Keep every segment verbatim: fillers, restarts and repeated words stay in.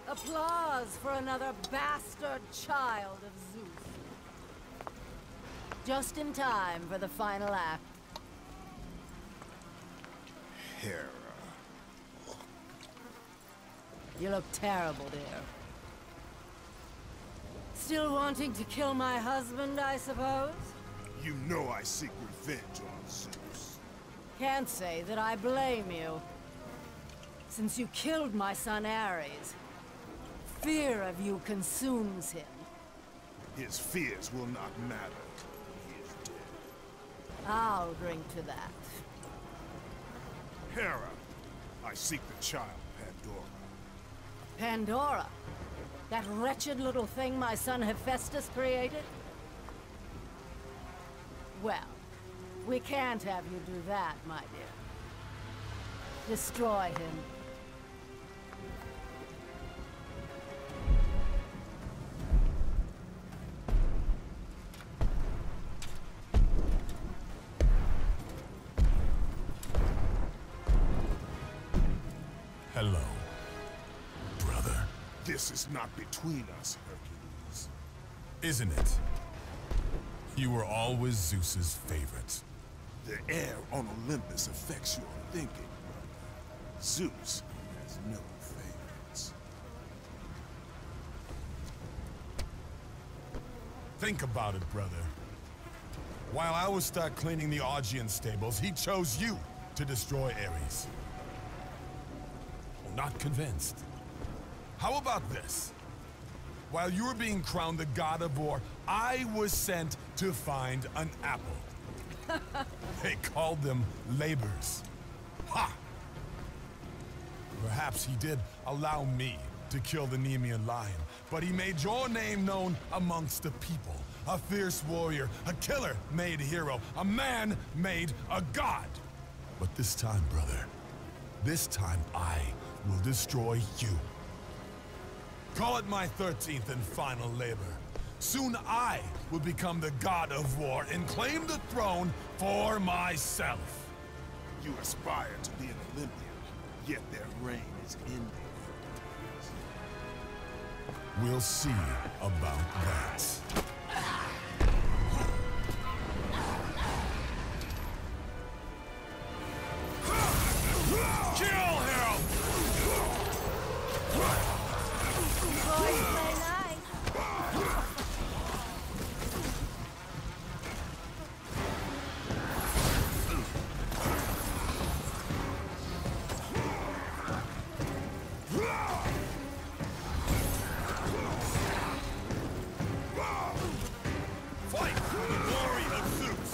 Applause for another bastard child of Zeus. Just in time for the final act. Hera. You look terrible, dear. Still wanting to kill my husband, I suppose? You know I seek revenge on Zeus. Can't say that I blame you. Since you killed my son Ares, fear of you consumes him. His fears will not matter. He is dead. I'll drink to that. Hera, I seek the child, Pandora. Pandora? That wretched little thing my son Hephaestus created? Well, we can't have you do that, my dear. Destroy him. Hello, brother. This is not between us, Hercules. Isn't it? You were always Zeus's favorite. The air on Olympus affects your thinking, brother. Zeus has no favorites. Think about it, brother. While I was stuck cleaning the Augean stables, he chose you to destroy Ares. Well, not convinced. How about this? While you were being crowned the god of war, I was sent to find an apple. They called them labors. Ha! Perhaps he did allow me to kill the Nemean lion, but he made your name known amongst the people. A fierce warrior, a killer made hero, a man made a god. But this time, brother, this time I will destroy you. Call it my thirteenth and final labor. Soon I will become the god of war and claim the throne for myself. You aspire to be an Olympian, yet their reign is ending. We'll see about that. Kill him! Boys play nice. Fight for the glory of Zeus!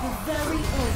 The very